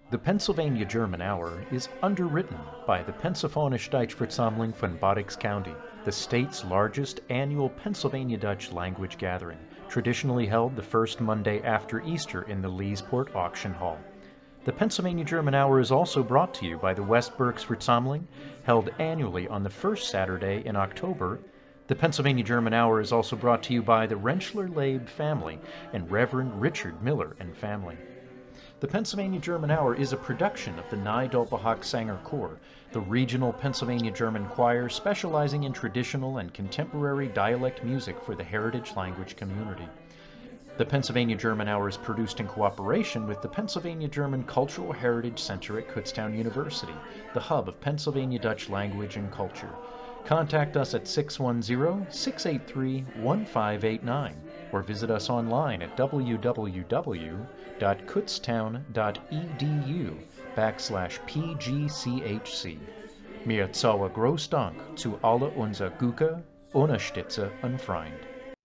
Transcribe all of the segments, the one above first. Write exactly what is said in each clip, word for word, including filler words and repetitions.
The Pennsylvania German Hour is underwritten by the Pennsylvanisch Deutsch Versammling von Berks County, the state's largest annual Pennsylvania Dutch language gathering, traditionally held the first Monday after Easter in the Leesport Auction Hall. The Pennsylvania German Hour is also brought to you by the West Berks Versammling, held annually on the first Saturday in October. The Pennsylvania German Hour is also brought to you by the Rentschler-Leib family and Reverend Richard Miller and family. The Pennsylvania German Hour is a production of the Nye-Doppelhock Sanger Chor, the regional Pennsylvania German choir specializing in traditional and contemporary dialect music for the heritage language community. The Pennsylvania German Hour is produced in cooperation with the Pennsylvania German Cultural Heritage Center at Kutztown University, the hub of Pennsylvania Dutch language and culture. Contact us at six one zero, six eight three, one five eight nine or visit us online at w w w dot kutztown dot e d u backslash p g c h c. Mir zauer groß Dank zu alle unser Guke, Unterstützer und Freund.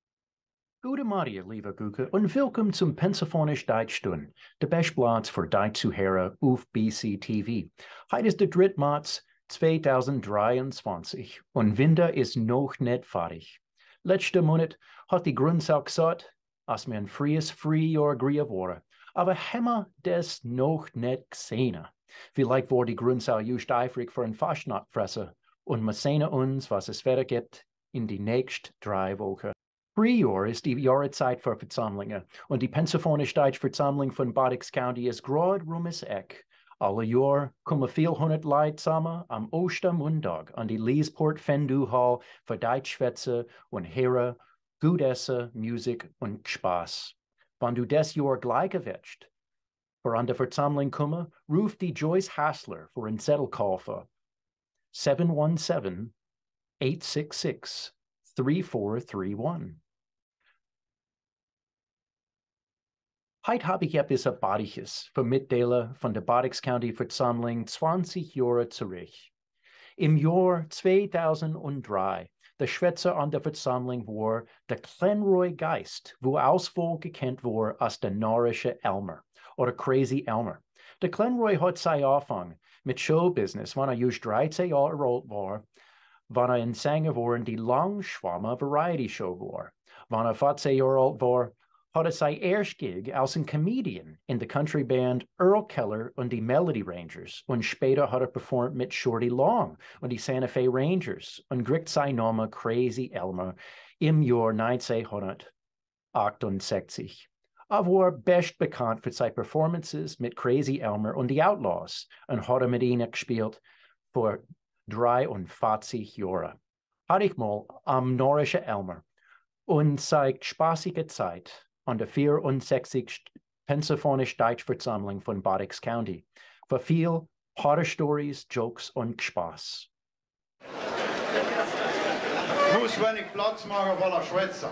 Gute Morgen, lieve Guke, und willkommen zum Pennsylvanisch Deutschstund, der Bestplatz für Deutsch zu hören auf B C T V. Heute ist der dritte März zweitausenddreiundzwanzig und Winter ist noch nicht fertig. Letzten Monat hat die Grundsau gesagt, als mir ein freies Frühjahr grief wurde, aber haben wir das noch nicht gesehen. Vielleicht wurde die Grundsau just eifrig für ein Fastnachtfresser und wir sehen uns, was es weiter gibt, in die nächsten drei Wochen. Frühjahr ist die Jahreszeit für Versammlungen und die Pennsylvanisch Deutsch Versammlung von Berks County ist gerade rum ums Eck. Alle Jahr kommen viel hundert Leute zusammen am Ostermontag an die Leesport Fendu Hall für Deutschschwätze und Hören, gut Essen, Musik und Spaß. Wenn du das Jahr gleich willst, für an der Versammlung kommen, ruf die Joyce Hassler für einen Zettel kaufen. seven one seven, eight six six, three four three one. Heute habe ich etwas Erbauliches für Mitglieder von der Berks County Versammlung zwanzig Jahre zurück. Im Jahr zweitausenddrei, der Schwätzer an der Versammlung war der Glenroy Geist, wo auswohl gekannt war als der narrische Elmer oder Crazy Elmer. Der Glenroy hat sein Anfang mit Showbusiness, wenn er just dreizehn Jahre alt war, wenn er ein Sänger war in die Langschwammer Variety Show war. Wenn er vierzehn Jahre alt war, hat er sein erstes Gig als ein Comedian in der Country Band Earl Keller und die Melody Rangers und später hat er performt mit Shorty Long und die Santa Fe Rangers und kriegt sein Name Crazy Elmer im Jahr neunzehnhundertachtundsechzig. Er war best bekannt für seine Performances mit Crazy Elmer und die Outlaws und hat er mit ihnen gespielt vor dreiundvierzig Jahren. Hatte ich mal am Norrische Elmer und zeigt spaßige Zeit an der vierundsechzigsten Pennsylvanisch Deutsch Versammlung von Berks County. Für viel Horror Stories, Jokes und Spaß. Ich muss wenig Platz machen, weil er schwätzt.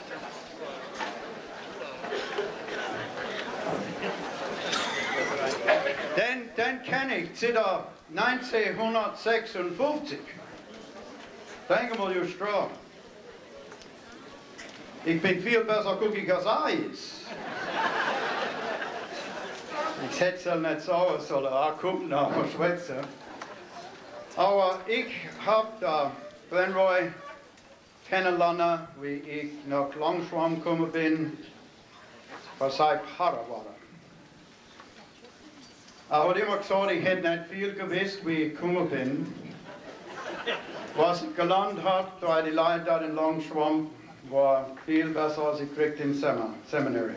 Den, den kenne ich seit neunzehnhundertsechsundfünfzig. Denke mal, du strong. Ich bin viel besser guckig als er ist. Ich hätte es ja nicht sagen sollen, er kommt nach dem Schwätzen. Aber ich habe da Glenroy kennengelernt, wie ich nach Langschwamm gekommen bin, was sein Pfarrer war. Er hat immer gesagt, ich hätte nicht viel gewusst, wie ich gekommen bin. Was ich gelernt habe, da die Leute da in Langschwamm, war viel besser als ich kriegte im Seminary.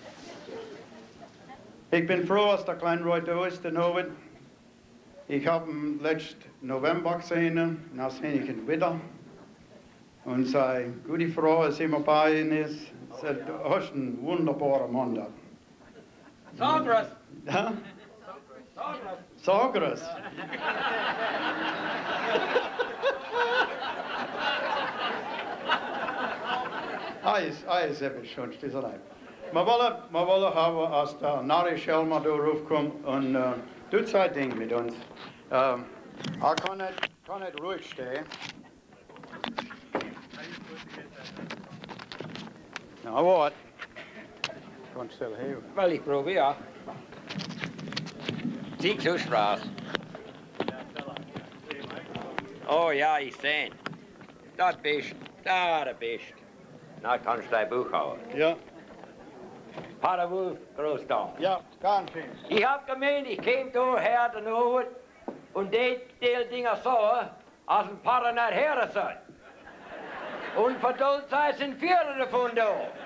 Ich bin froh, dass der Glenroy da ist, der Novid. Ich habe ihn letzten November gesehen, und dann sehe ich ihn wieder. Und seine gute Frau, die immer bei ihm ist, sagt, du hast einen wunderbaren Mann da. Sagres! Ja? Sagres! Eis, Eis habe ich schon, das allein. Wir wollen, wir wollen haben, als der narrische Elmer da raufkommt und äh, tut sein Ding mit uns. Ähm, er kann nicht, kann nicht ruhig stehen. Na, warte. Kannst du helfen? Wel, ich probeer. Zieglerstraße. Oh ja, ich seh ihn. Das bist, da der bist. Na, kannst du dein Buch hauen. Ja. Pater Wolf, Großdam. Ja, ganz schön. Ich hab gemeint, ich käme da her den Abend und die, die Dinger so, als ein Pater nicht her sein. Und verdammt sei sind vier davon da.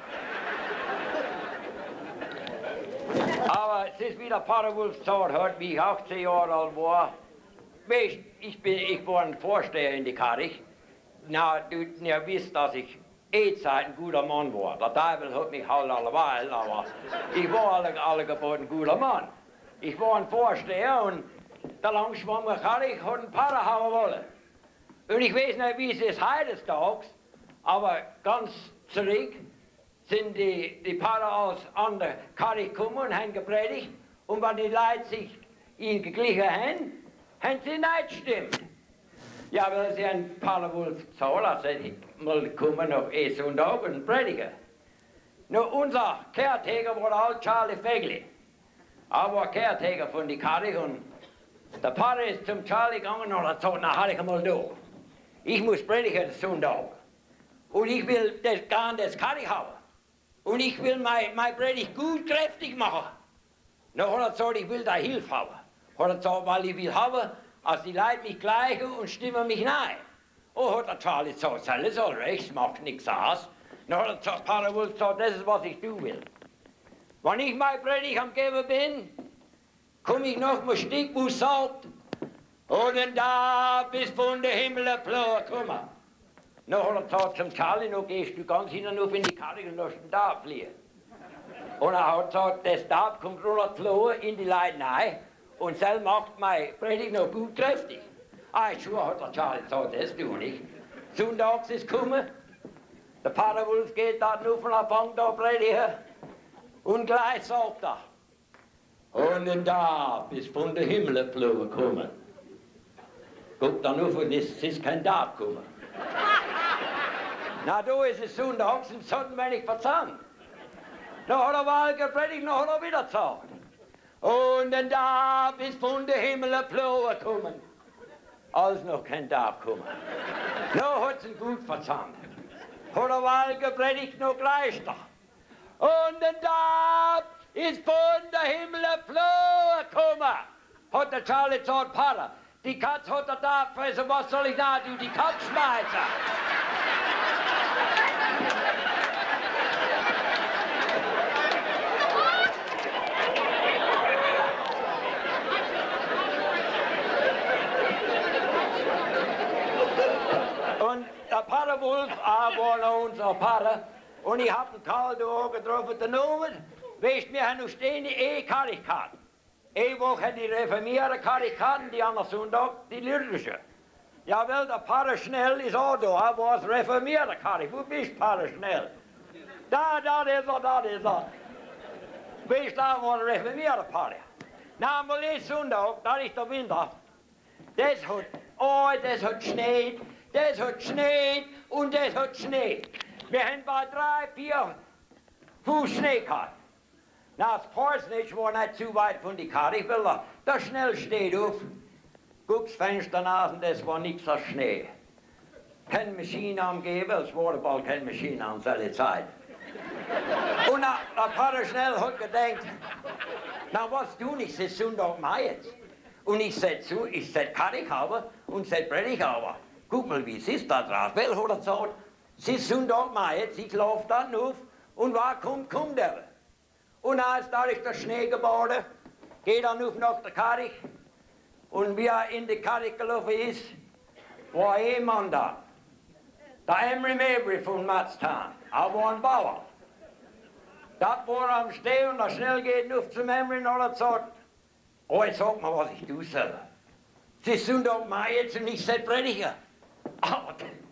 Aber es ist wie der Pater Wolf gesagt hat, wie ich achtzehn Jahre alt war. Weißt, ich, bin, ich war ein Vorsteher in die Kirche. Na, du ja, wisst, dass ich eh-Zeit ein guter Mann war. Der Teufel hat mich halt alleweil, aber ich war alle, alle geboren ein guter Mann. Ich war ein Vorsteher und der Langschwammer Kirche hat einen Pater haben wollen. Und ich weiß nicht, wie es ist heutestags, aber ganz zurück sind die, die Pater aus an der Kirche gekommen und haben gepredigt. Und wenn die Leute sich ihnen geglichen haben, haben sie nicht gestimmt. Ja, weil sie ein Pater Wolf gesagt, also ich mal kommen auf einen Sonntag und predigen. Nur unser Caretaker war der alte Charlie Fegli. Er war Caretaker von der Kirche und der Pater ist zum Charlie gegangen und hat gesagt, na, halt ich mal da. Ich muss predigen den Sonntag. Und ich will das Garn des Kirche haben. Und ich will mein, mein Predigt gut kräftig machen. Dann hat er gesagt, ich will da Hilfe haben. Hat er gesagt, weil ich will haben, als die Leute mich gleichen und stimmen mich nein. Oh, hat der Charlie gesagt, alles soll rechts, macht nichts aus. Dann hat der Pater Wolf gesagt, das ist, was ich tun will. Wenn ich mein Predigt am Geben bin, komme ich noch mal Stück, wo es sagt, und da bis von der Himmel ein Blau kommen. Dann hat er gesagt zum Charlie, nun gehst du ganz hinauf in die Kirche und lässt den Stab fliehen. Und er hat gesagt, der Stab kommt runtergeflogen in die Leute rein. Und selbst macht mein Predigt noch gut kräftig. Ah, schon hat der Charlie gesagt, das tue ich. Sonntags ist gekommen, der Pater Wolf geht da auf und er fängt da predigen. Und gleich sagt er, und da bis von der Himmel geflogen kommen. Guckt dann auf und es ist kein Stab gekommen. Na, da ist es Sonntags und Sonnenwenig verzahnt. Da hat er mal gepredigt, dann hat er wieder gesagt. Und dann da bis von der Himmel ein Blau kommen. Als noch kein Tag kommen. Dann hat sie gut verzahnt. Hat er mal gepredigt, noch gleich da. Und dann da ist von der Himmel ein Blau kommen. Hat der Charlie gesagt, Pater, die Katz hat er da gefressen, was soll ich da tun? Die Katz schmeißen. Der Pater Wolf, er war noch unser Pater, und ich hab den Karl da getroffen, den Nomen. Weißt, wir haben noch stehen eh Kirchkarten. Eine Woche die reformierte Kirchkarten, die anderen Sonntag die liturgische. Ja, weil der Pater Schnell ist auch da, er war das reformierte Kirche. Wo bist du, Pater Schnell? Da, da ist er, da ist er. Weißt du, da war der reformierte Pater. Na, mal ist Sonntag, da ist der Winter. Das hat, oh, das hat Schnee. Das hat Schnee und das hat Schnee. Wir haben bei drei, vier Fuß Schnee gehabt. Na, das Parsnitz war nicht zu weit von der Karte. Ich will da, da schnell steht auf. Guck's Fenster nach und das war nichts als Schnee. Keine Maschine am Geben, es war bald keine Maschine an seine Zeit. Und der Pater Schnell hat gedacht, na was tun ich, es ist Sonntag Mai jetzt. Und ich seh zu, ich seh Karte haben und seh Predigt haben. Guck mal, wie es ist da drauf. Weil hat er gesagt, es ist Sonntag Mai, jetzt, ich lauf dann auf und wer kommt, kommt er. Und dann ist da durch der Schnee gebaut, geht dann auf nach der Kirche. Und wie er in die Kirche gelaufen ist, war ein Mann da. Der Elmer von Matztan, er war ein Bauer. Da war er am Stehen und er schnell geht auf zum Elmer und hat gesagt, oh, jetzt sag mal, was ich tun soll. Es ist Sonntag Mai jetzt und ich soll predigen. Aber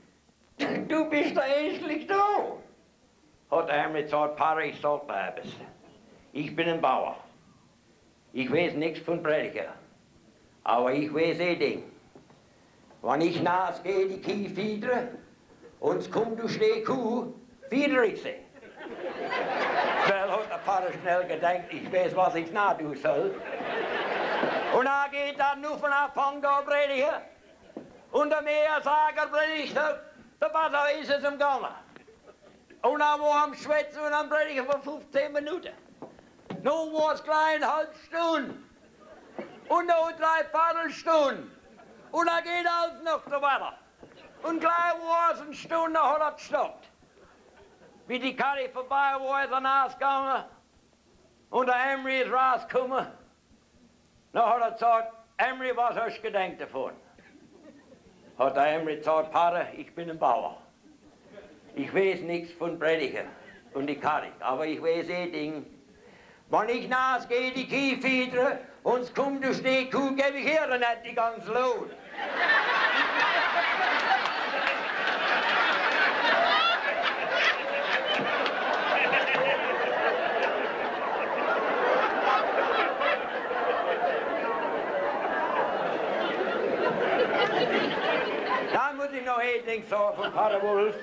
du bist der Ängstlich da. Hat er mir gesagt, Pater, ich sag dir etwas. Ich bin ein Bauer. Ich weiß nichts von Predigen. Aber ich weiß ein Ding. Wenn ich nass gehe, die Kieh fiedere, und es kommt du steh Kuh, fiedere ich sie. Weil hat der Pater schnell gedacht, ich weiß, was ich nah tun soll. Und dann geht er nur von Anfang da predigen. Und der Mehrsager predigt, der Vater ist es im Gange. Und dann war er am Schwätzen und am Predigen für fünfzehn Minuten. Nun war es gleich eine halbe Stunde. Und noch drei Viertelstunden. Und dann geht alles noch so weiter. Und gleich war es eine Stunde, hat er gestoppt. Wie die Karre vorbei war, ist er rausgegangen. Und der Emery ist rausgekommen. Dann hat er gesagt, Emery, was hast du gedacht davon? Hat der Emery gesagt, Pater, ich bin ein Bauer. Ich weiß nichts von Predigen und die Karre, aber ich weiß eh Ding. Wenn ich rausgehe, die Kiefidre, und es kommt durch die Kuh, gebe ich hier nicht die ganze Lohn. Dann muss ich noch ein Ding sagen von Pater Wolf.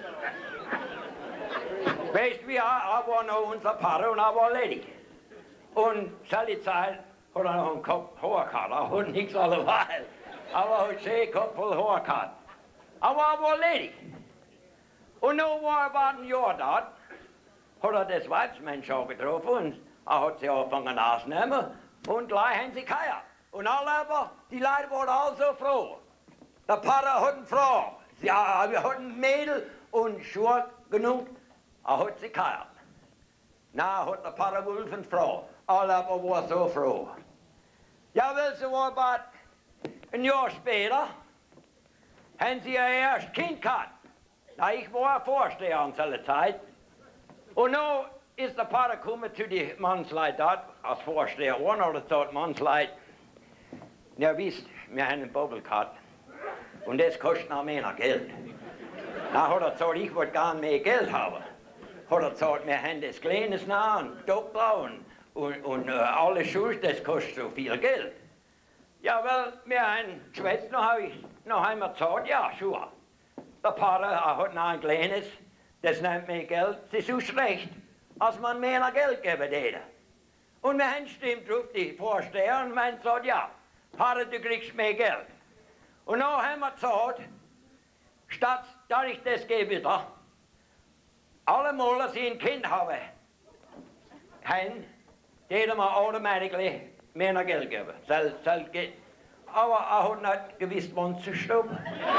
Weißt du, wir waren noch unser Pater und er war ledig. Und zur Zeit hat er noch einen Kopf Haarkart, er hat nichts alleweil. Aber er hat schön Kopf voll Haarkart. Aber er war ledig. Und nun war er bald ein Jahr dort, hat er das Weibsmensch auch getroffen und er hat sie angefangen auszunehmen und gleich haben sie geheiert. Und alle, die Leute waren alle so froh. Der Pater hat eine Frau, ja, wir hatten ein Mädel und Schuhe genug, er hat sie geheiert. Na, hat der Pater Wolf eine Frau. Alle waren so froh. Ja, weil sie war bald ein Jahr später, haben sie ihr erstes Kind gehabt. Na, ich war Vorsteher an dieser Zeit. Und nun ist der Pater gekommen zu den Mannsleuten dort, als Vorsteher. Einer hat gesagt, Mannsleute, ja, wisst, wir haben einen Bubble gehabt. Und das kostet noch mehr Geld. Na, hat er gesagt, ich wollte gar mehr Geld haben. Hat er gesagt, wir haben das Kleines nach und Doktor und, und, und uh, alles Schuld, das kostet so viel Geld. Ja, weil wir haben geschwätzt, noch habe ich, noch haben wir gesagt, ja, schon. Der Pater er hat noch ein Kleines, das nimmt mehr Geld, das ist so schlecht, als man mehr Geld geben würde. Und wir haben stimmt drauf, die Vorsteher, und wir haben gesagt, ja, Pater, du kriegst mehr Geld. Und dann haben wir gesagt, statt dass ich das gebe wieder, alle Mal, dass ich ein Kind habe, haben die mir automatisch mehr Geld geben. Soll, soll geht. Aber er hat nicht gewusst, wann zu stoppen.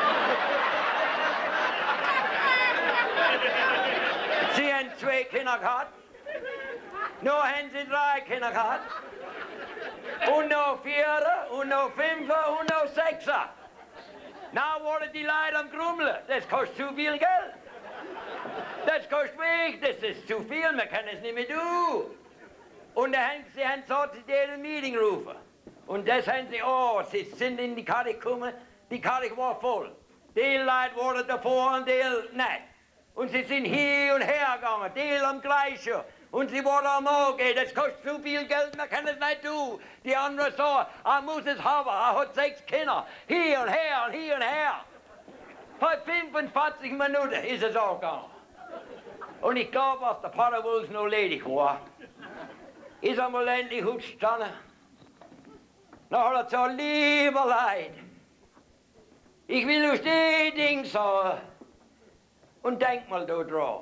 Sie haben zwei Kinder gehabt, noch haben sie drei Kinder gehabt, und noch vier, und noch fünf, und noch sechs. Na wollen die Leute am Grummeln, das kostet zu viel Geld. Das kostet weg, das ist zu viel, man kann es nicht mehr tun. Und dann haben sie haben gesagt, sie denen ein Meeting rufen. Und das haben sie, oh, sie sind in die Karte gekommen, die Karte war voll. Die Leute waren davor und die nicht. Und sie sind hier und her gegangen, die am gleichen. Und sie waren am Morgen, das kostet zu viel Geld, man kann es nicht tun. Die anderen sagen, er muss es haben, er hat sechs Kinder. Hier und her und hier und her. Vor fünfundvierzig Minuten ist es auch gegangen. Und ich glaube, als der Pater Wolf noch ledig war, ist er mal endlich aufgestanden. Dann hat er gesagt, lieber Leid, ich will euch die Dinge sagen und denk mal da dran.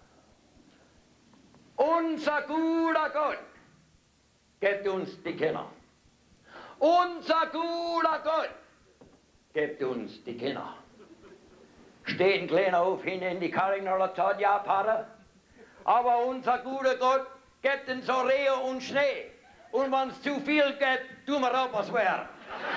Unser guter Gott gibt uns die Kinder. Unser guter Gott gibt uns die Kinder. Steht ein kleiner Hof hin in die Karre und hat gesagt, ja, Pater, aber unser guter Gott gibt uns so Rehe und Schnee. Und wenn es zu viel gibt, tun wir auch was werden.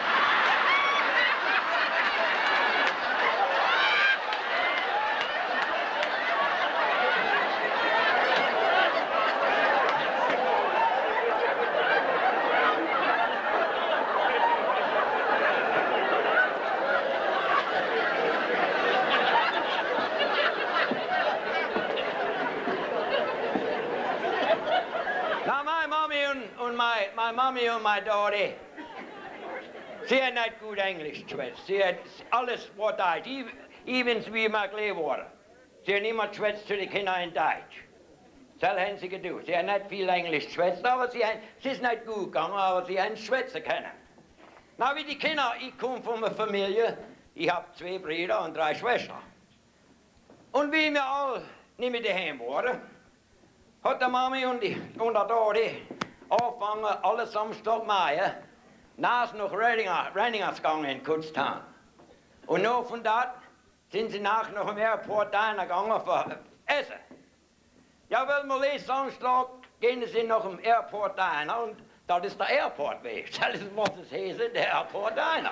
Meine Mami und meine Tochter, sie hat nicht gut Englisch geschwätzt. Sie hat alles war Deutsch, ebenso wie wir gelebt waren. Sie hat immer geschwätzt zu den Kindern in Deutsch. Das haben sie getan. Sie hat nicht viel Englisch geschwätzt, aber sie, haben, sie ist nicht gut gegangen, aber sie haben schwätzen können. Na, wie die Kinder, ich komme von einer Familie, ich habe zwei Brüder und drei Schwestern. Und wie wir alle nicht mehr daheim waren, hat die Mami und die und der Dodi angefangen, alle Samstag Mai, nach nach Renninger, Renningers gegangen in Kutztown. Und noch von dort sind sie nach noch im Airport gegangen für Essen. Ja, weil wir letzten Samstag gehen sie noch im Airport rein und das ist der Airportweg. Das ist, was es heißt, der Airport rein.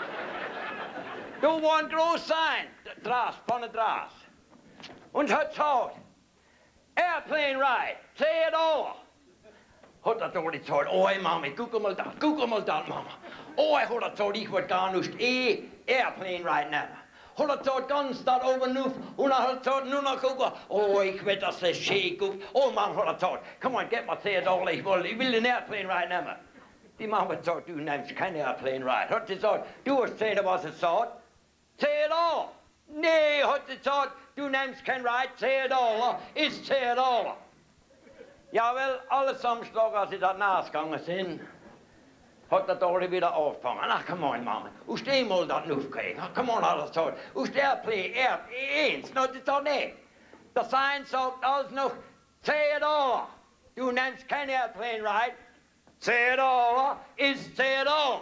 Du war ein groß sein, draus, vorne draus. Und hat gesagt, Airplane ride, say it all. Hat er dort gesagt, oh Mami, guck mal da, guck mal da, Mama. Oh, hat er gesagt, ich wollte gar nicht eh Airplane ride nehmen. Hat er gesagt, ganz da oben auf, und er hat gesagt, nur noch gucken, oh, ich will, dass es schön guckt. Oh Mann, hat er gesagt, come on, get mal say it all, ich will, ich will den Airplane ride nehmen. Die Mama hat gesagt, du nimmst kein Airplane ride. Hat sie gesagt, du hast gesehen, was es sagt? Say it all. Nee, hat sie gesagt, du nimmst kein Ride, say it all, ist say it all. Ja, weil alle Samstag, als sie da nachgegangen sind, hat der Dori wieder aufgefangen. Ach, come on, Mama, und steh mal da aufkriegen. Ach, come on, hat er gesagt, und steh play, er, eins, no, das ist doch nicht. Der Sein sagt alles noch, say it all. Du nimmst kein Airplane Ride, say it all, ist say it all.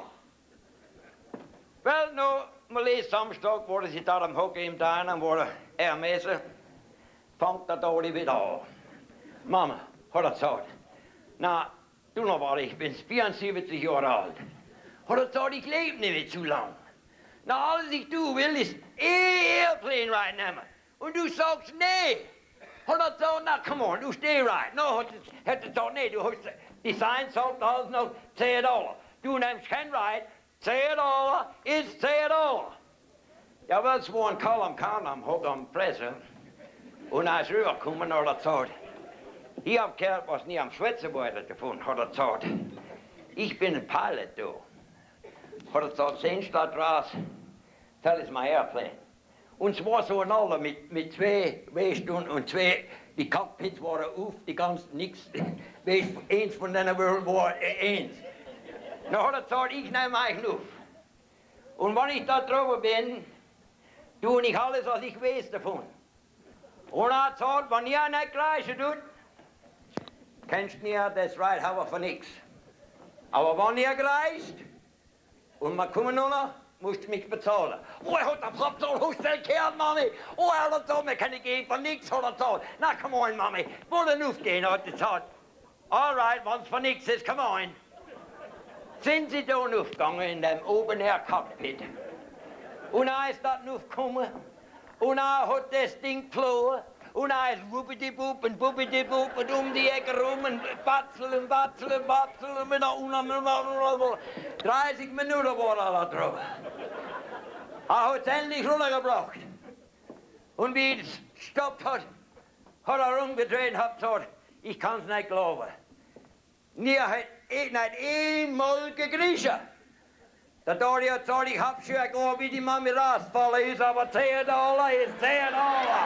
Well, no, mal letzten Samstag wurde sie da am Hockey im Dein und wurde er Messe, fängt der Dori wieder an. Mama, hat er gesagt, na, du noch war ich, bin vierundsiebzig Jahre alt. Hat er gesagt, ich lebe nicht mehr zu lang. Na, alles ich tun will, ist eh Airplane Ride nehmen. Und du sagst, nee. Hat er gesagt, na, come on, du steh right. No, hat er gesagt, nee, du hast, die Sign sagt alles noch, say it all. Du nimmst kein Ride, say it all, ist say it all. Ja, weil es war ein Kerl am Kahn am Hock am Presse. Und als er rübergekommen hat er gesagt, ich hab gehört, was nie am Schwätzebeutel gefunden, hat er gesagt. Ich bin ein Pilot, du. Hat er gesagt, sehen Sie da draußen? Das ist mein Airplane. Und es war so ein Alter mit, mit zwei Wehstunden und zwei, die Cockpits waren auf, die ganzen nix. Weißt, eins von denen war äh, eins. Dann hat er gesagt, ich nehme euch auf. Und wenn ich da drüber bin, tue ich alles, was ich weiß davon. Und er hat gesagt, wenn ihr nicht gleich tut, kennst mir das Ride haben für nix. Aber wenn ihr gleist und wir kommen noch, musst du mich bezahlen. Oh, er hat den Pop so hochgestellt, Mami. Oh, er hat gesagt, wir können gehen für nix, hat er gesagt. Na, come on, Mami. Wo denn aufgehen, hat er gesagt. All right, wenn's für nix ist, come on. Sind sie da aufgegangen in dem Open-Air-Cockpit. Und er ist dort aufgekommen. Und er hat das Ding geflogen. Und er ist wuppidi-bupp und wuppidi-bupp und um die Ecke rum und batzeln, batzeln, batzeln und mit einer dreißig Minuten war er da drüber. Er hat es endlich runtergebracht. Und wie es gestoppt hat, hat er umgedreht und hat gesagt, ich kann es nicht glauben. Nie hat ich nicht einmal gegriechen. Der Dori hat gesagt, ich hab schon gegangen, wie die Mami rausgefallen ist, aber zehn Dollar ist zehn Dollar.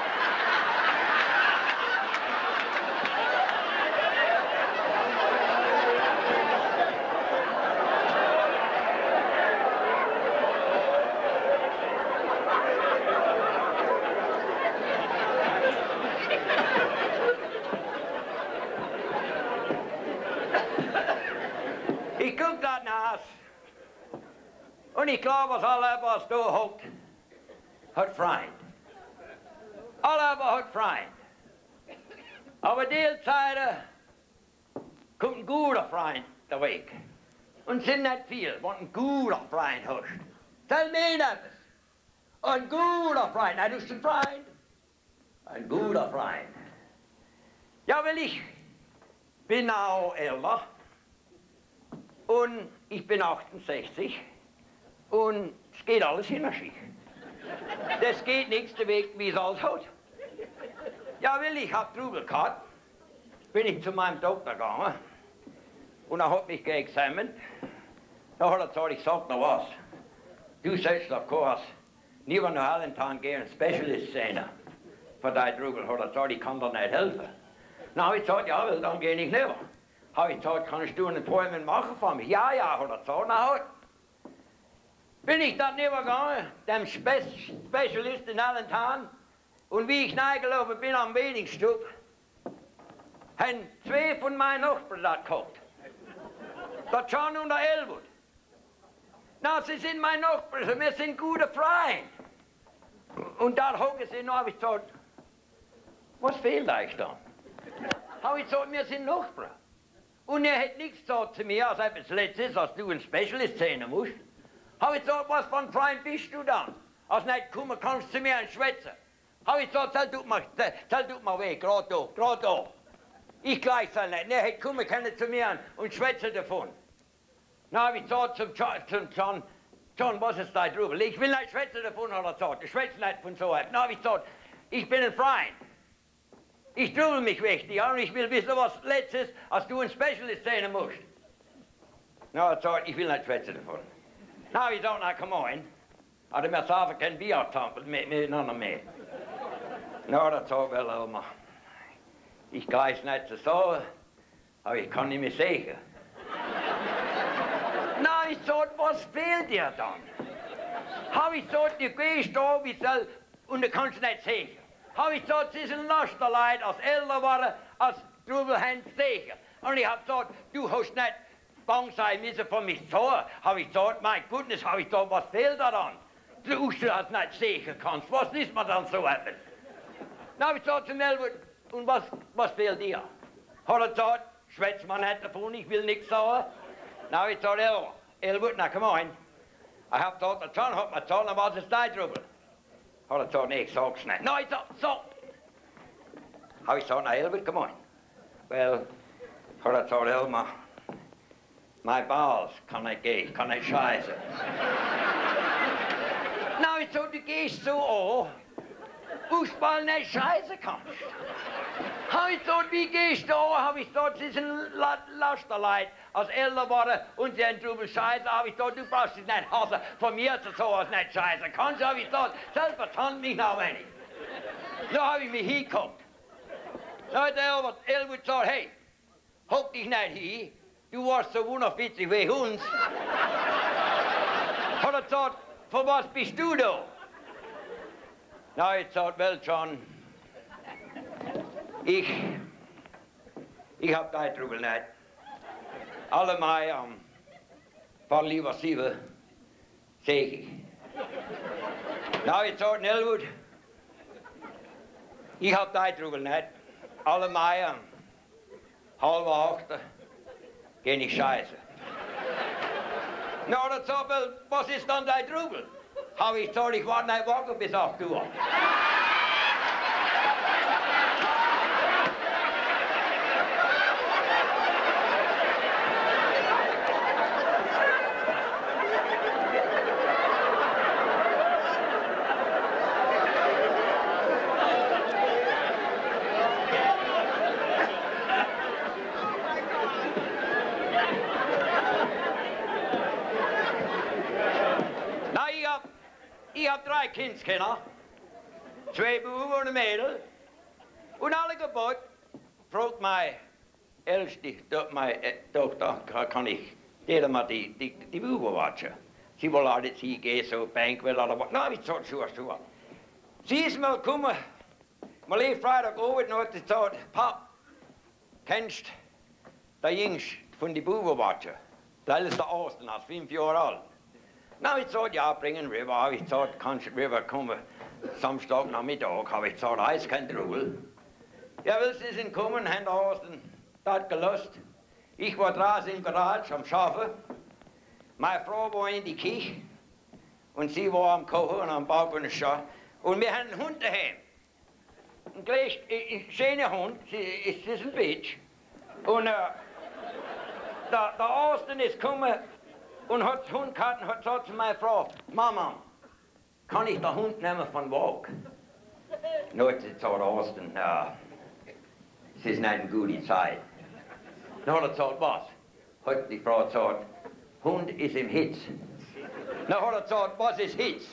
Ich guck da nach und ich glaube, was alle, was da hockt, hat Freund. Alle hat Freund. Aber die Zeit kommt ein guter Freund der Weg. Und sind nicht viel, wenn ein guter Freund hast. Tell mir das. Ein guter Freund, nein, du bist ein Freund. Ein guter Freund. Ja, weil ich bin auch älter. Und ich bin achtundsechzig und es geht alles in der Schicht. Das geht nichts der Weg, wie es alles hat. Ja, weil ich hab Trubel gehabt, bin ich zu meinem Doktor gegangen und er hat mich geexaminiert. Da hat er gesagt, ich sag noch was. Du sollst auf Kurs lieber nach Allentown gehen, Specialist sehen. Für dein Trubel hat er gesagt, ich kann dir nicht helfen. Dann habe ich gesagt, ja, well, dann gehe ich lieber. Habe ich gesagt, kannst du ein Appointment machen für mich? Ja, ja, hat er gesagt, na halt. bin ich dann übergegangen, dem Spe Spezialist in allen Tagen, und wie ich reingelaufen bin am Weddingstub, haben zwei von meinen Nachbarn da geguckt. Der John und der Elwood. Na, sie sind meine Nachbarn, wir sind gute Freunde. Und da hocken sie noch, habe ich gesagt, was fehlt euch dann? Habe ich gesagt, wir sind Nachbarn. Und er hat nichts gesagt zu mir, als etwas Letztes, dass du ein Specialist sehen musst. Habe ich gesagt, was für ein Freund bist du dann? Als nicht kommen kannst du zu mir und schwätzen. Habe ich gesagt, tell du mal, tell du mal weg, gerade da, gerade da. Ich gleich soll nicht. Er hätte kommen können zu mir und schwätzen davon. Na, habe ich gesagt zum John, zum John, John, was ist da drüber? Ich will nicht schwätzen davon, hat er gesagt. Ich schwätze nicht von so etwas. Na, habe ich gesagt, ich bin ein Freund. Ich drübel mich weg, die und ich will wissen, was Letztes, als du ein Specialist sehen musst. Na, er sagt, ich will nicht schwätzen davon. Na, habe ich gesagt, na, komm on. Hat er mir gesagt, kein Bier tampelt miteinander mehr. Na, er sagt, well, Elmer, ich gleich nicht zu sagen, aber ich kann nicht mehr sehen. Na, ich gesagt, was fehlt dir dann? Habe ich gesagt, du gehst da, wie soll, und du kannst nicht sehen. Habe ich gesagt, sie sind Lasterleid, als älter waren, als drüber haben sehen. Und ich habe gesagt, du hast nicht bang sein müssen von mich zu hören. Habe ich gesagt, mein Goodness, habe ich gesagt, was fehlt dir dann? Du das nicht sehen kannst, was ist mir dann so etwas? Dann habe ich gesagt zu Elwood, und was, was fehlt dir? Hat er gesagt, schwätz mal nicht davon, ich will nichts sagen. Dann habe ich gesagt, Elwood, Elwood, na komm on. Ich habe gesagt, der John hat mir gesagt, dann was ist dein Trouble? Hat er gesagt, nee, ich sag's nicht. Nein, ich sag, so. Habe ich gesagt, na Elwood, komm on. Well, hat er gesagt, Elmer, mein Balls kann nicht gehen, ich kann nicht scheißen. Na, ich gesagt, du gehst so an, Fußball nicht scheißen kannst. Habe ich gesagt, wie gehst du an? Habe ich gesagt, sie sind Lasterleid, als älter waren und sie haben drüber scheißen. Habe ich gesagt, du brauchst dich nicht hassen, von mir zu so was nicht scheißen kannst. Habe ich gesagt, selber verstand mich noch wenig. Da habe ich mich hingeguckt. Da hat der Elwood gesagt, hey, hock dich nicht hin, du warst so wunderfitzig wie uns. Hat er gesagt, für was bist du da? Na, ich gesagt, well, John, ich, ich hab da drüber nicht. Alle Mai am Fall lieber sieben, seh ich. Na, ich gesagt, Elwood, ich hab da drüber nicht. Alle Mai am halb acht, geh ich scheiße. Na, das sagt, well, was ist dann dein Trubel? Habe ich gesagt, ich warte nicht wacker bis acht Uhr. Ich hab drei Kindskinder, zwei Buben und ein Mädel. Und alle Geburt fragt meine älteste meine Tochter, kann ich denen mal die, die, die Buben watschen. Sie will alle sie gehen, so Bankwell oder was. Nein, ich sag, sure, sure. Sie ist mal gekommen, mal lief Freitag Abend und hat gesagt, Pap, kennst du den Jüngst von den Buben watschen? Der ist der Osten, als fünf Jahre alt. Na, hab ich gesagt, ja, bringen rüber. Habe ich gesagt, kannst du rüber kommen? Samstag Nachmittag, habe ich gesagt, Eis kein Trubel. Ja, will sie sind kommen, haben aus den Stadt gelöst. Ich war draußen im Garage am Schaffen. Meine Frau war in die Küche und sie war am Kochen und am Bauch und Schau. Und wir haben einen Hund daheim. Ein gleich, ein schöner Hund, sie ist, ist ein Bitch. Und äh, der, der Osten ist gekommen und hat den Hund gehabt und hat gesagt zu meiner Frau, Mama, kann ich den Hund nehmen von Walk? Dann hat sie gesagt, Osten, ja, es ist nicht eine gute Zeit. Dann hat er gesagt, was? Hat die Frau gesagt, Hund ist im Hitz. Dann hat er gesagt, was ist Hitz?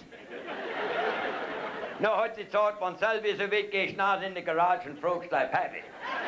Dann hat sie gesagt, wenn selber so weit gehst, nach in die Garage und fragst dein Papi.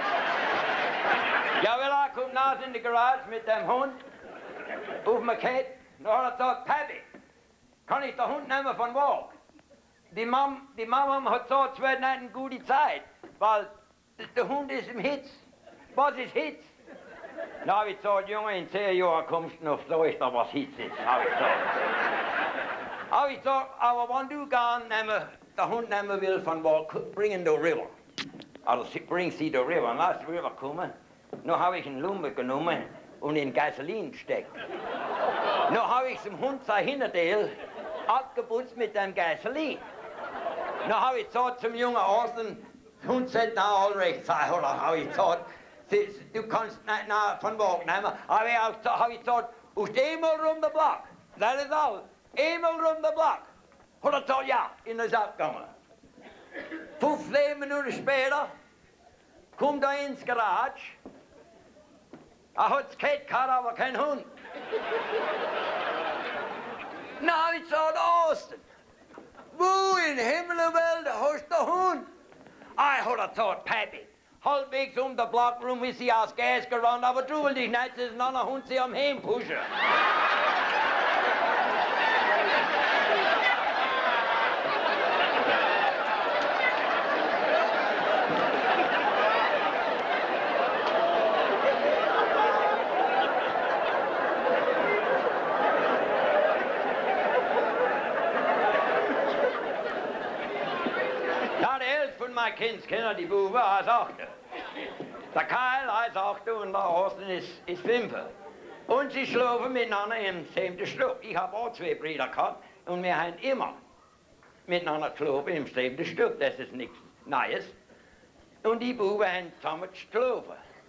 Ja, well, er kommt nach in die Garage mit dem Hund auf dem Kett. Dann hat er gesagt, Papi, kann ich den Hund nehmen von Walk. Die, Mam, die Mama hat gesagt, es wird nicht eine gute Zeit, weil der Hund ist im Hitz. Was ist Hitz? Na, hab ich gesagt, Junge, in zehn Jahren kommst du noch, so ist da was Hitz ist, hab ich gesagt. Hab ich gesagt, aber wenn du gern nehmen, den Hund nehmen willst von Walk, bring ihn da rüber. Also bring sie da rüber, und lass rüber kommen. Dann habe ich einen Lumpe genommen und in Gasolin gesteckt. Dann habe ich dem Hund sein Hinterteil abgeputzt mit dem Gasolin. Dann habe ich gesagt zum jungen Arsten, der Hund sollte auch allrecht sein, oder habe ich gesagt, du kannst nicht nach von Walk nehmen. Aber ich habe ich gesagt, du steh mal rum den Block. Das ist alles. Einmal rum den Block. Hat er gesagt, ja, in der Sache gegangen. fünfzehn Minuten später kommt er ins Garage. Er hat das Kind gehabt, aber kein Hund. Na, hab ich gesagt, Osten, wo in Himmel und Welt hast du den Hund? Ah, hat er gesagt, Papi, halbwegs um den Block rum ist sie aus Gas gerannt, aber du willst dich nicht, es ist ein anderer Hund, sie am Heim pushen. Meine Kindskinder, die Buben, als achte. Der Keil als achte und der Osten ist, ist fünfe. Und sie schlafen miteinander im selben Stück. Ich habe auch zwei Brüder gehabt und wir haben immer miteinander geschlafen im selben Stück. Das ist nichts Neues. Und die Buben haben zusammen geschlafen.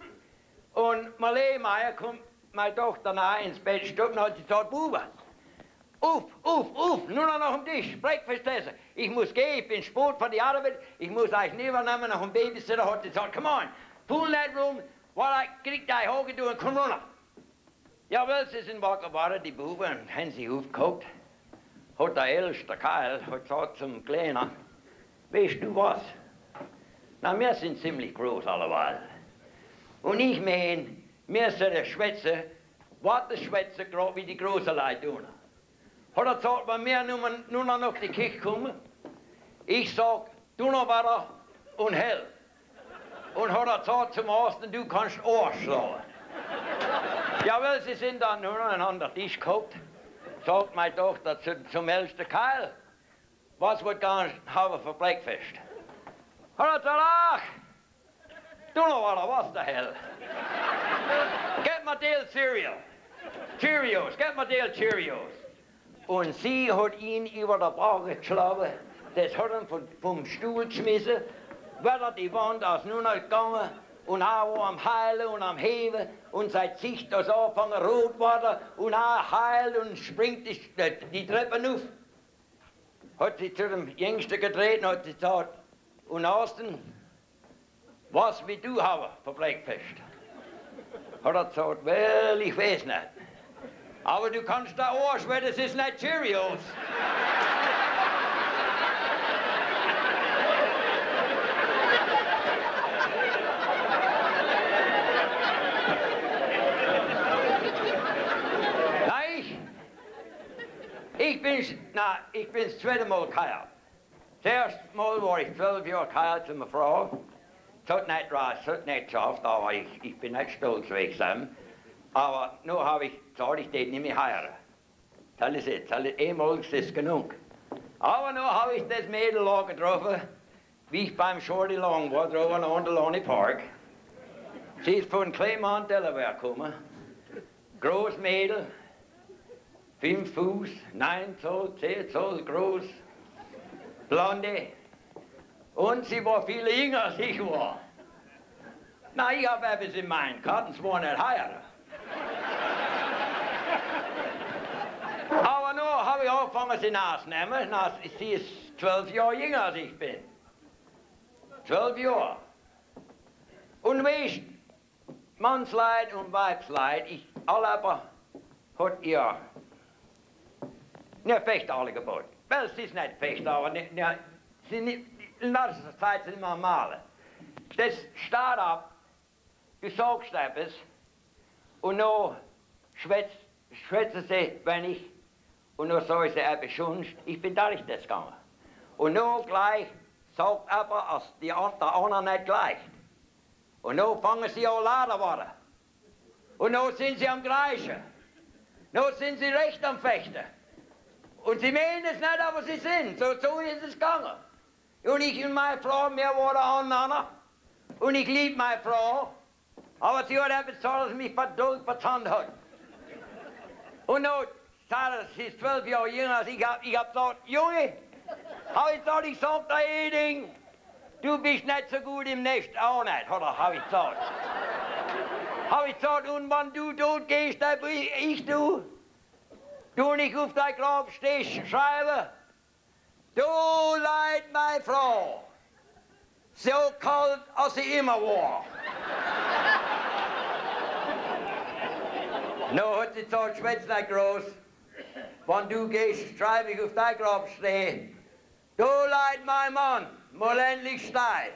Und Marlene Meier kommt meine Tochter nahe ins Bettstück und hat sie gesagt, Buben, Auf, auf, auf, nur noch am Tisch, Breakfast essen. Ich muss gehen, ich bin spät von der Arbeit, ich muss euch nehmen, noch ein Babysitter hat gesagt, come on, pull that room, while I krieg die Hoge durch und komm runter. Ja, weil sie sind wach geworden, die Buben, und haben sich aufgeguckt. Hat der älteste Kerl hat gesagt zum Kleinen, weißt du was? Na, wir sind ziemlich groß alleweil. Und ich mein, wir sollen schwätzen, was schwätzen, wie die großen Leute tun. Hat er gesagt, wenn wir nur, nur noch auf die Kirche kommen, ich sag, du noch weiter und hell. Und hat er gesagt zum Osten, du kannst Ohr schlagen. Ja, weil sie sind dann nur noch an den Tisch geguckt, sagt meine Tochter zu, zum ältesten Kerl, was wird gern haben für Breakfast? Hat er gesagt, ach, du noch weiter, was der Hell? Get my deal Cereal. Cheerios, get my deal Cheerios. Und sie hat ihn über der Brauche geschlagen, das hat ihn vom, vom Stuhl geschmissen, wird die Wand aus nur noch gegangen und auch am Heilen und am Heben und seit sich das anfangen rot war und auch heilt und springt die, die Treppen auf. Hat sie zu dem Jüngsten gedreht und hat sie gesagt, und Osten, was will du haben für Breakfast? Hat er gesagt, well, ich weiß nicht. Aber du kannst da Arsch, weil das ist nicht Cheerios. Nein, ich, ich bin, na, ich bin das zweite Mal geheiratet. Das erste Mal war ich zwölf Jahre geheiratet zu einer Frau. Es hat nicht raus, es hat nicht geschafft, aber ich, ich bin nicht stolz wegen dem. Aber nur habe ich gesagt, ich tät nicht mehr heiraten. Das ist es, das ist einmal ist das genug. Aber nur habe ich das Mädel da getroffen, wie ich beim Shorty Long war, drüben an der Lonnie Park. Sie ist von Claymont, Delaware gekommen. Groß Mädel, fünf Fuß, neun Zoll, zehn Zoll groß, blonde. Und sie war viel jünger als ich war. Na, ich habe etwas in meinen Karten, es war nicht heiraten. Aber nur habe ich angefangen, sie nachzunehmen. Sie ist zwölf Jahre jünger als ich bin. Zwölf Jahre. Und weißt, Mannsleid und Weibsleid, ich, alle aber hat ihr, ne, Fecht alle geboten. Weil es ist nicht Fecht, aber ne, ne, sie nicht, in der Zeit sind immer malen. Das steht ab, du sagst etwas, und nur schwätzt, schwätzen sie, wenn ich Und nun sag ich sie etwas Schönes, ich bin da nicht das gegangen. Und nun gleich sagt aber, als die der andere nicht gleich. Und nun fangen sie an laden worden. Und nun sind sie am Gleichen. Nun sind sie recht am Fechten. Und sie meinen es nicht, aber sie sind. So, so ist es gegangen. Und ich und meine Frau, wir waren aneinander. Und ich liebe meine Frau. Aber sie hat etwas gesagt, dass sie mich verduldet verzahnt hat. Und nun, sie ist zwölf Jahre jünger als ich. Ich hab gesagt, Junge, hab ich gesagt, ich sag dir ein Ding. Du bist nicht so gut im Nest, auch nicht, oder? Hab ich gesagt. Hab ich gesagt, und wenn du tot gehst, dann bin ich du. Du nicht auf dein Grab stehst, schreibe. Du leid, meine Frau. So kalt, als sie immer war. No, hat sie gesagt, schwätz nicht groß. Wenn du gehst, schreibe ich auf dein Grab stehen. Du leid, mein Mann, mal endlich steif.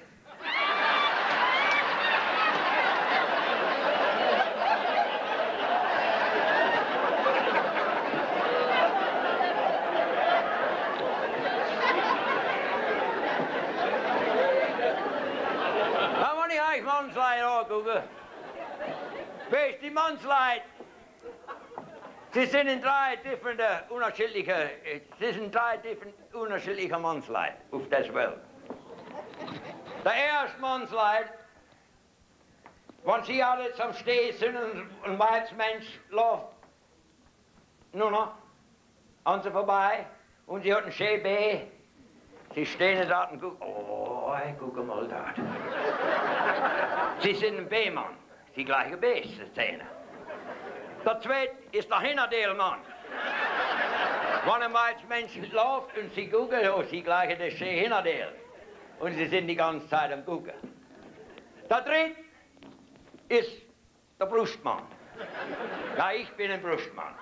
Da muss ich euch Mannsleid angucken. Weißt die Mannsleid? Sie sind in drei different, unterschiedliche, sie sind drei different, unterschiedliche Mannsleid auf der Welt. Der erste Mannsleid, wenn sie alle zum Stehen sind und ein weißer Mensch läuft nur noch an sie vorbei und sie hat ein schönes B. Sie stehen da und gucken, oh, guck mal da. Sie sind ein B-Mann, die gleiche B-Szene. Der zweite ist der Hinterdelmann. Wenn ein weißer Mensch läuft und sie gucken, oh, sie gleiche das schöne Hinterdel. Und sie sind die ganze Zeit am gucken. Der dritte ist der Brustmann. Ja, ich bin ein Brustmann.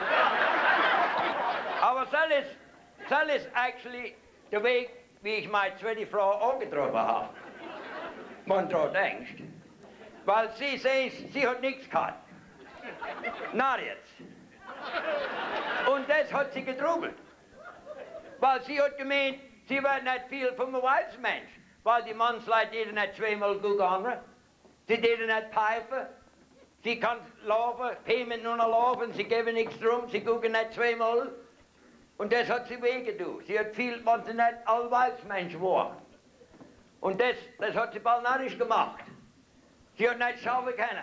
Aber das ist, das ist actually der Weg, wie ich meine zweite Frau angetroffen habe. Man daran denkt. Weil sie sehen, sie hat nichts gehabt. Na jetzt. Und das hat sie getrubelt. Weil sie hat gemeint, sie wird nicht viel vom weißen Mensch. Weil die Mannsleute denen nicht zweimal gut anderen. Sie denen nicht pfeifen. Sie kann laufen, Payment nur noch laufen, sie geben nichts drum, sie gucken nicht zweimal. Und das hat sie wehgetan. Sie hat viel, wenn sie nicht all weißen Mensch war. Und das, das hat sie bald narrisch gemacht. Sie hat nicht schaffen können.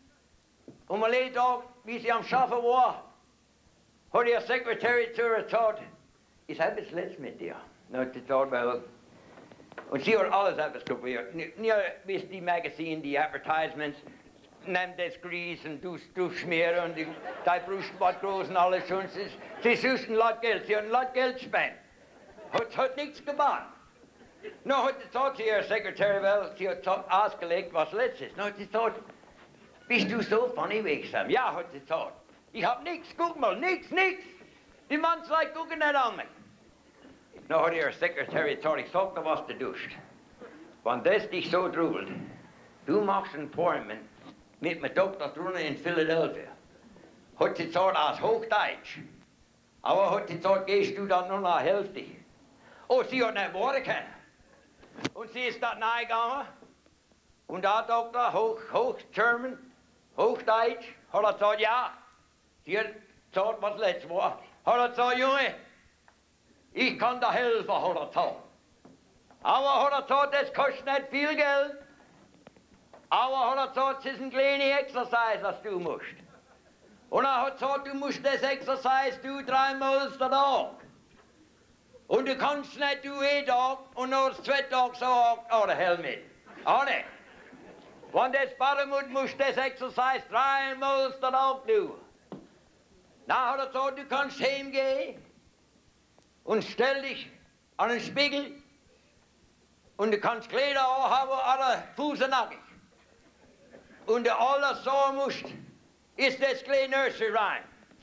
Und am letzten Tag, wie sie am Schaffen war, hat ihr Sekretär zu ihr gesagt, ich habe es letzt mit dir. Und hat sie gesagt, well, und sie hat alles etwas probiert. Nicht wie die Magazine, die Advertisements, nimm das Grieß und du, du schmieren und die, dein Brust wird groß und alles schon. Sie, sie sucht ein Lot Geld, sie hat ein Lot Geld gespendet. Hat, hat nichts gemacht. Nun hat sie gesagt zu ihrer Sekretär, well, sie hat ausgelegt, was letzt ist. Nun hat sie gesagt, bist du so funny wegsam? Ja, hat sie gesagt. Ich hab nichts, guck mal, nichts, nichts. Die Mannsleute gucken nicht an mich. Dann hat ihr Sekretär gesagt, ich sag dir, was du tust. Wenn das dich so drubelt, du machst ein Appointment mit einem Doktor drinnen in Philadelphia. Hat sie gesagt, aus Hochdeutsch. Aber hat sie gesagt, gehst du dann nur nach Hälfte. Oh, sie hat nicht Worte können. Und sie ist da reingegangen. Und der Doktor, Hoch, Hoch German, Hochdeutsch, hat er gesagt, ja. Sie hat gesagt, was letztes war. Hat er gesagt, Junge, ich kann dir helfen, hat er gesagt. Aber hat er gesagt, das kostet nicht viel Geld. Aber hat er gesagt, es ist ein kleines Exercise, was du musst. Und er hat gesagt, du musst das Exercise du dreimal am Tag. Und du kannst nicht du jeden Tag und nur zwei Tage sagen, oh, der Helmut. Auch nicht. Wenn das Baramut musst das Exercise dreimal am Tag tun. Dann hat er gesagt, du kannst heimgehen und stell dich an den Spiegel und du kannst Kleider anhaben oder Füße nackig. Und du alles sagen musst, ist das kleine Nursery Rhyme.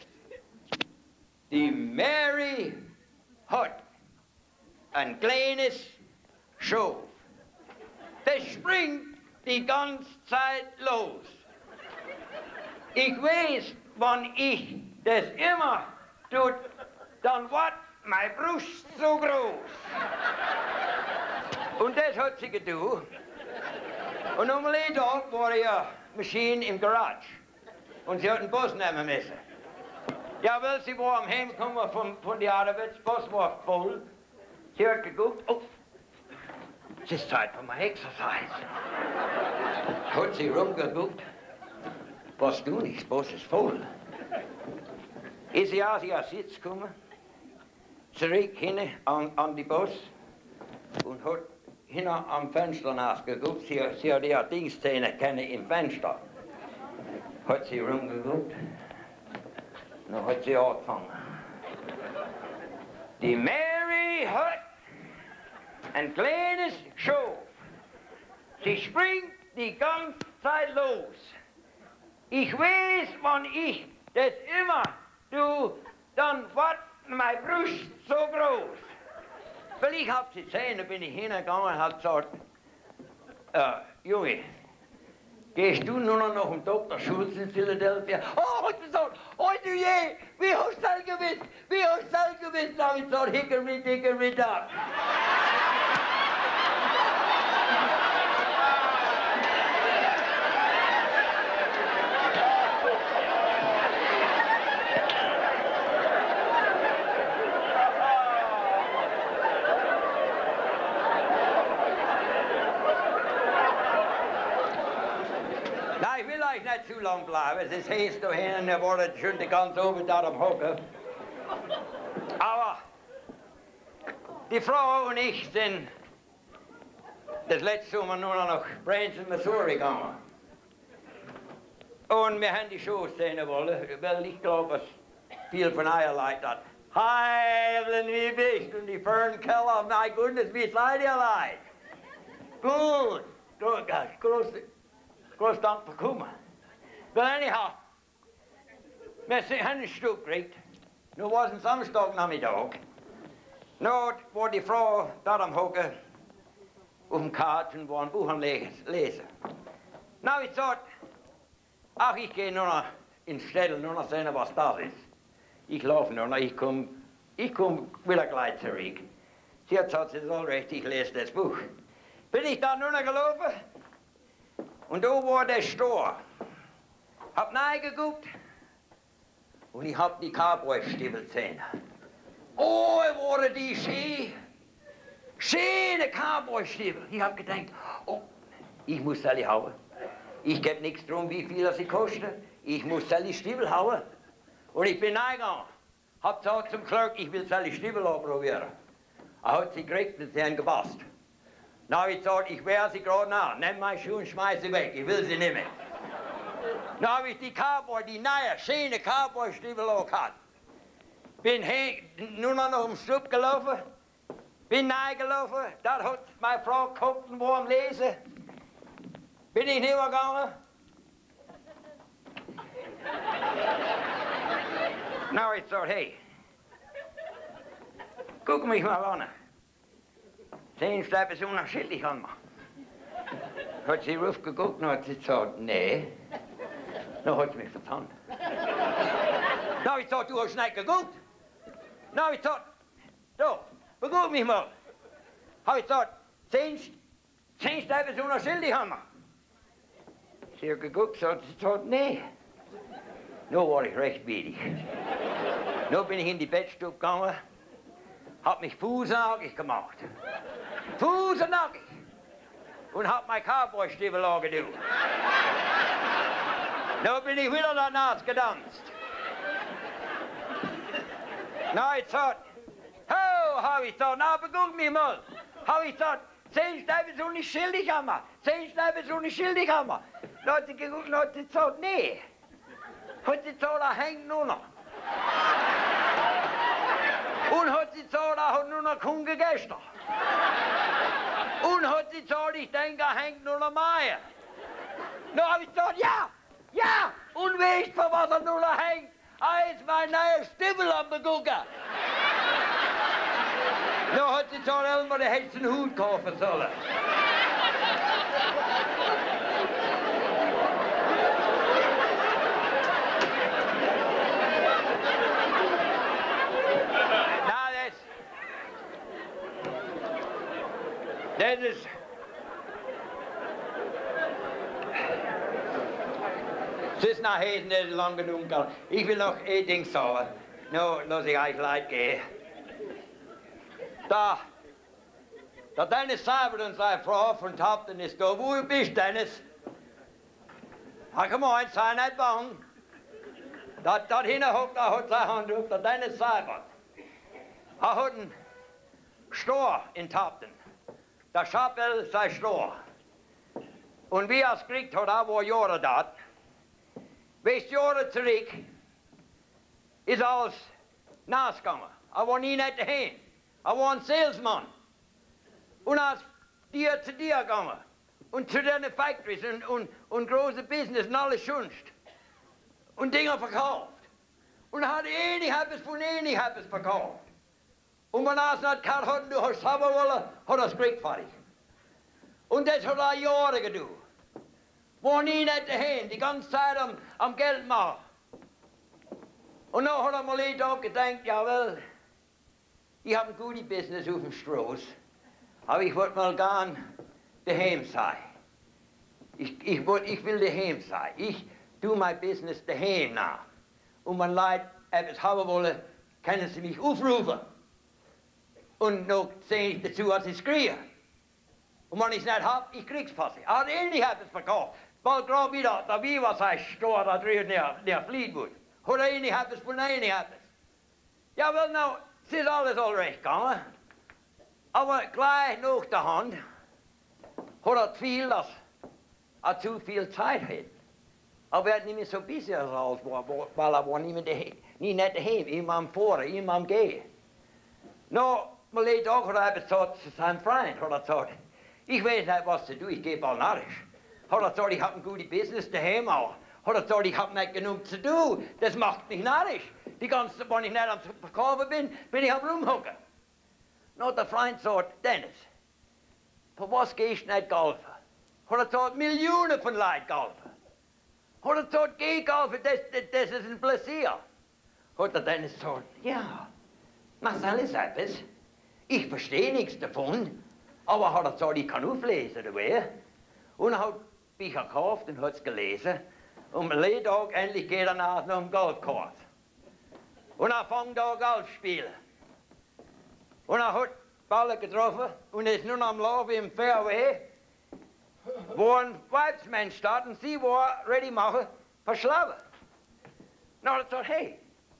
Die Mary hat ein kleines Schaf. Das springt die ganze Zeit los. Ich weiß, wenn ich das immer tut, dann war meine Brust so groß. Und das hat sie getan. Und um einen Tag war ja Maschine im Garage. Und sie hat den Bus nehmen müssen. Ja, weil sie war am Heimkommen von, von der Arbeit, das Bus war voll. Sie hat geguckt, oh, es ist Zeit für mein Exercise. Hat sie rumgeguckt, was du nicht, das Bus ist voll. Ist sie aus ihrem Sitz gekommen, zurück hin an, an die Bus und hat hin am Fenster nachgeguckt. Sie, sie hat ihre Dingszähne kennen im Fenster. Hat sie rumgeguckt, dann hat sie angefangen. Die Mary hat ein kleines Schaf. Sie springt die ganze Zeit los. Ich weiß, wann ich das immer du, dann wird meine Brust so groß. Weil ich hab sie gesehen, da bin ich hingegangen und hab gesagt, äh, Junge, gehst du nur noch nach dem Doktor Schulz in Philadelphia? Oh, hat gesagt, oh du je, wie hast du das gewusst? Wie hast du das gewusst? Da hab ich gesagt, hickory dickory dock. Nicht zu lang bleiben, es ist heiß da hinten, er war schon die ganze Abend da am Hocken. Aber die Frau und ich sind das letzte Sommer nur noch nach Branson, Missouri gegangen. Und wir haben die Shows sehen wollen, weil ich glaube, dass viel von euch Leute hat. Hi, Evelyn, wie bist du? Und die Fern Keller, mein Goodness, wie seid ihr Leute? Gut, gut, groß, groß Dank für kommen. But anyhow, wir haben ein Stück gekriegt. Nun war es ein Samstagnachmittag. Nun war die Frau da am Hocken auf dem Kart und war ein Buch am Lesen. Na, ich sagte, ach, ich gehe nur noch ins Städtel, nur noch sehen, was das ist. Ich laufe nur noch, ich komme ich komm wieder gleich zurück. Sie hat gesagt, es ist all recht, ich lese das Buch. Bin ich da nur noch gelaufen und da war der Stor. Hab reingeguckt und ich hab die Cowboy-Stiefel gesehen. Oh, waren die schön. Schöne Cowboy-Stiefel. Ich hab gedacht, oh, ich muss sie hauen. Ich geb nichts drum, wie viel sie kosten. Ich muss sie Stiefel hauen. Und ich bin reingegangen. Hab gesagt zum Clerk, ich will sie Stiefel ausprobieren. Er hat sie gekriegt und sie haben gepasst. Na, hab ich gesagt, ich wehr sie gerade nach. Nimm meine Schuhe und schmeiß sie weg. Ich will sie nicht mehr. Dann habe ich die Cowboy, die neue, schöne Cowboy-Stiefel auch gehabt. Bin nur noch nach dem Stub gelaufen, bin reingelaufen, da hat meine Frau geguckt und war am Lesen. Bin ich nicht mehr gegangen. Dann habe ich gesagt, hey, guck mich mal an. Sehen Sie etwas unerschütterlich an mir? Hat sie raufgeguckt und hat sie gesagt, nee. Dann hat sie mich vertan. Dann habe ich gesagt, du hast nicht geguckt. Dann habe ich gesagt, so, beguck mich mal. Habe ich gesagt, zehn, zehn Streifen so eine Schilde haben wir. Sie hat geguckt und hat gesagt, nee. Nun war ich recht wenig. Nun bin ich in die Bettstube gegangen, hab mich fußnackig gemacht. Fußnackig. Und hab mein Cowboy-Stiefel angetan. Nun bin ich wieder danach gedanzt. Na, ich gesagt, ho, hab ich gesagt, na, beguck mich mal. Hab ich gesagt, zehn Streifen so nicht schildig haben wir. Zehn Streifen so nicht schildig haben wir. Dann hat sie geguckt und hat sie gesagt, nee. Hat sie gesagt, da hängt nur noch. Und hat sie gesagt, da hat nur noch Kunde gestern. Und hat sie gesagt, ich denke, da hängt nur noch mehr. Dann hab ich gesagt, ja, ja, und weißt du, was er nur noch hängt? Er ist mein neuer Stiefel am Begucken. Dann hat sie gesagt, Elmer, der hätte einen Hut kaufen sollen. Das ist... Es ist nachher nicht lang genug. Ich will noch ein Ding sagen. No, lass ich euch leid gehen. Da, da Dennis Seibert und seine Frau von Tapten ist da. Wo bist du, Dennis? Ach, komm mal, sei nicht bang. Da, da hinten hockt, da hat seine Hand auf, der Dennis Seibert. Er hat einen Stor in Tapten. Der Schapel sei Stor. Und wie er es gekriegt hat, er war Jahre dort. Weißt Jahre zurück, ist er als Nasgegangen. Er war nie nicht daheim. Er war ein Salesman. Und er ist dir zu dir gegangen. Und zu den Factories und, und, und große Business und alles schönst. Und Dinge verkauft. Und er hat ähnlich etwas von ähnlich etwas verkauft. Und wenn er es nicht gehabt hat und du hast es haben wollen, hat er es gekriegt fertig. Und das hat er Jahre getan. War nie nicht daheim, die ganze Zeit am, am Geld machen. Und dann hat er mal jeden Tag gedacht, jawohl, ich habe ein gutes Business auf dem Straß, aber ich wollte mal gern daheim sein. Ich, ich, wollt, ich will daheim sein. Ich tue mein Business daheim nach. Und wenn Leute etwas haben wollen, können sie mich aufrufen. Und noch sehe ich dazu, als ich es kriege. Und wenn ich es nicht habe, ich krieg's passiert. Er hat ähnlich etwas verkauft. Bald gerade wieder, da wie was heißt, Stor da drüben der, der Fleetwood. Hat er ähnlich etwas von ähnlich etwas. Ja, well, nou, es ist alles all recht gegangen. Aber gleich nach der Hand hat er viel, dass er zu viel Zeit hat. Aber er hat nicht mehr so busy als alles war, weil er war nie, mehr daheim, nie nicht daheim, immer am Fahren, immer am Gehen. No, mal jeden Tag hat er gesagt zu seinem Freund, hat er gesagt, ich weiß nicht, was zu tun, ich gehe bald narrisch. Hat er gesagt, ich habe ein gutes Business daheim auch. Hat er gesagt, ich habe nicht genug zu tun, das macht mich narrisch. Die ganze Zeit, wenn ich nicht am Verkaufen bin, bin ich am Rumhocken. No, der Freund sagt, Dennis, für was gehst du nicht golfen? Hat er gesagt, Millionen von Leuten golfen. Hat er gesagt, geh golfen, das, das, das ist ein Pläsier. Hat der Dennis gesagt, ja, mach alles etwas. Ich verstehe nichts davon. Aber hat er gesagt, ich kann auflesen, oder wie? Und er hat Bücher gekauft und hat es gelesen. Und am letzten Tag endlich geht er nach einem Golfkurs. Und er fängt an Golf zu spielen. Und er hat Bälle getroffen und ist nun am Laufen im Fairway, wo ein Weibsmensch steht und sie war ready machen, verschlafen. Dann hat er gesagt, hey,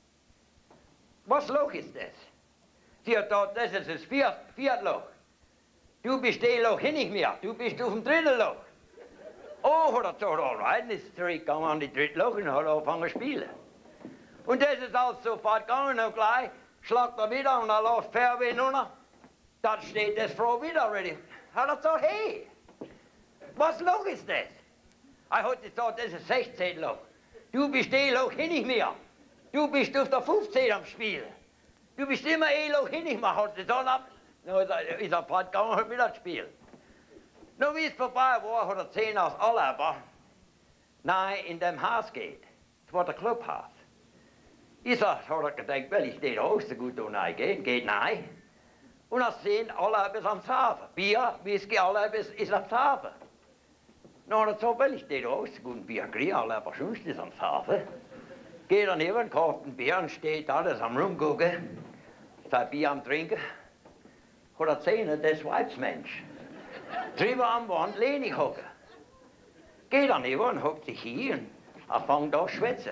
was Loch ist das? Sie hat gesagt, das ist das Viert, Viertloch. Du bist das Loch hin nicht mehr, du bist auf dem dritten Loch. Oh, hat er gesagt, all right, und ist zurückgegangen an die dritte Loch und hat angefangen zu spielen. Und das ist alles sofort gegangen und gleich schlagt er wieder und er läuft Fairway runter. Dann steht das Frau wieder ready. Hat er gesagt, hey, was Loch ist das? Er hat gesagt, das ist sechzehn Loch. Du bist das Loch hin nicht mehr. Du bist auf der fünfzehn am Spielen. Du bist immer ein Loch hin nicht mehr, hat er gesagt. Dann ist er fort gegangen und hat wieder gespielt. Nun, wie es vorbei war, hat er zehn aus Alaba nahe in dem Haus geht. Das war der Clubhaus. Ich sag, hat er gedacht, well, ich stehe auch so gut da nahe gehen, geht nahe. Und er sehen, Alaba ist am Zafen. Bier, Whisky, Alaba ist, ist am Zafen. Dann hat er gesagt, well, ich stehe auch so gut, Bier kriege, Alaba sonst ist am Zafen. Geht er neben, kauft ein Bier und steht da, das am Rumgucken, sein Bier am Trinken. Hat er gesehen, das ist Weibsmensch. Drüber am Wand lehne ich hocken. Geht er neben und hockt sich hier und er fängt an zu schwätzen.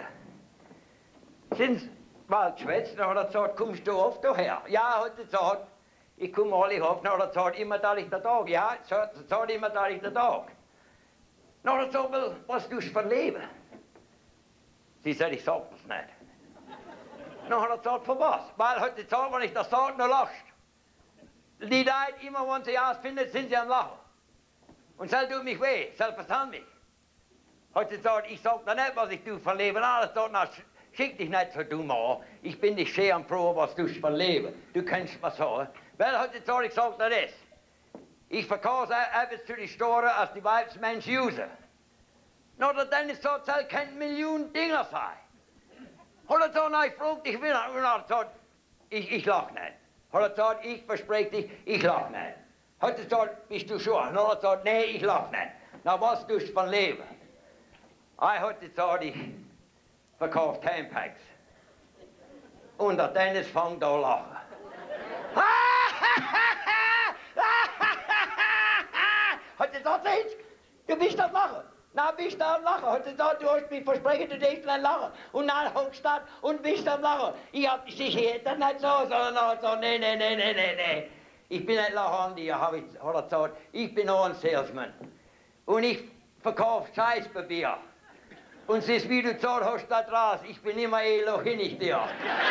Sind sie bald schwätzen, dann hat er gesagt, kommst du oft daher? Ja, hat er gesagt, ich komme alle oft. Dann hat er gesagt, immer da ich den Tag. Ja, er sagt immer da ich den Tag. Dann hat er gesagt, well, was tust du für Leben? Sie sagt, ich sag das nicht. Dann hat er gesagt, für was? Weil hat er gesagt, wenn ich das sage, dann lachst. Die Leute, immer wenn sie ausfinden, sind sie am Lachen. Und soll tut mich weh, soll verstehen mich. Hat sie gesagt, ich sag dir nicht, was ich tue für Leben. Alles dort, na, schick dich nicht so dumm an. Ich bin nicht schön und froh, was du für Leben. Du kannst was sagen. Weil hat sie gesagt, ich sag dir das. Ich verkaufe etwas zu den Storen, als die Weibsmenschen usen. Na, dann ist so, soll keine Millionen Dinger sein. Hat er gesagt, na, ich frag dich wieder. Und er hat gesagt, ich, ich lach nicht. Hat er gesagt, ich verspreche dich, ich lach nicht. Hat sie gesagt, bist du schon? Und dann hat er gesagt, nee, ich lach nicht. Na, was tust du von Leben? Ich hat gesagt, ich verkaufe Tampons. Und der Dennis fängt an lachen. Hat sie gesagt, du bist am Lachen. Na, bist du am Lachen. Hat sie gesagt, du hast mich versprochen, du darfst nicht lachen. Und dann hockst du da und bist am Lachen. Ich hab dich hier nicht so, sondern er hat gesagt, nee, nee, nee, nee, nee, nee. Ich bin nicht Lachandi, hat er gesagt. Ich bin auch ein Salesman. Und ich verkaufe Scheißpapier. Und es ist, wie du gesagt hast, da draußen. Ich bin immer eh Loch hin, ich dir.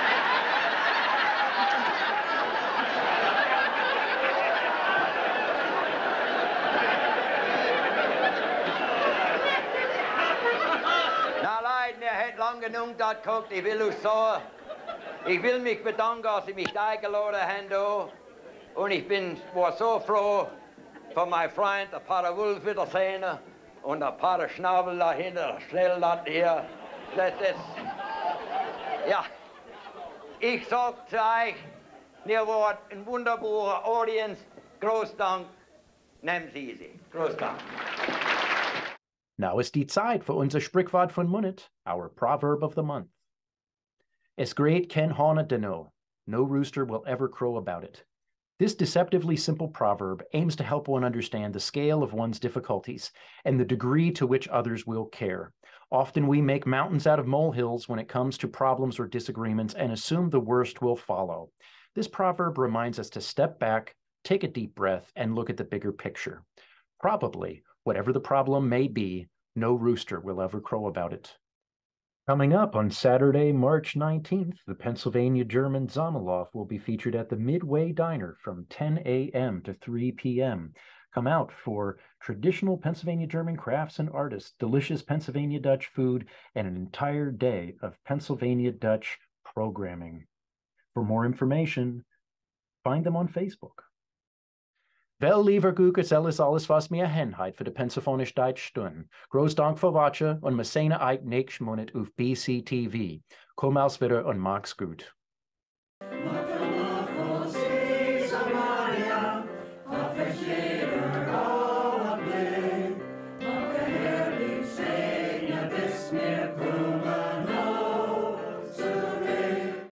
Na leid, er hat lang genug da geguckt. Ich will euch sagen, ich will mich bedanken, dass Sie mich eingeladen haben. Und ich bin, war so froh, von meinem Freund, der Pater Wolf wiedersehen. Und der Pater Schnabel dahinter, der Schnelllatt hier. Das ist, ja, ich sag zu euch, ihr wart ein wunderbarer Audience. Groß Dank, nehmen Sie sie. Groß Dank. Now ist die Zeit für unser Sprichwort von Monat, our proverb of the month. Es great ken hana deno, no rooster will ever crow about it. This deceptively simple proverb aims to help one understand the scale of one's difficulties and the degree to which others will care. Often we make mountains out of molehills when it comes to problems or disagreements and assume the worst will follow. This proverb reminds us to step back, take a deep breath, and look at the bigger picture. Probably, whatever the problem may be, no rooster will ever crow about it. Coming up on Saturday, March nineteenth, the Pennsylvania German Sommerlauf will be featured at the Midway Diner from ten a m to three p m Come out for traditional Pennsylvania German crafts and artists, delicious Pennsylvania Dutch food, and an entire day of Pennsylvania Dutch programming. For more information, find them on Facebook. Wel, liever Gukers, is alles was mir henheit für de Pennsylvanisch Deutsch Stund. Groß Dank für Watche und wir sehen euch nächsten Monat auf B C T V. Komm als wieder und mach's gut.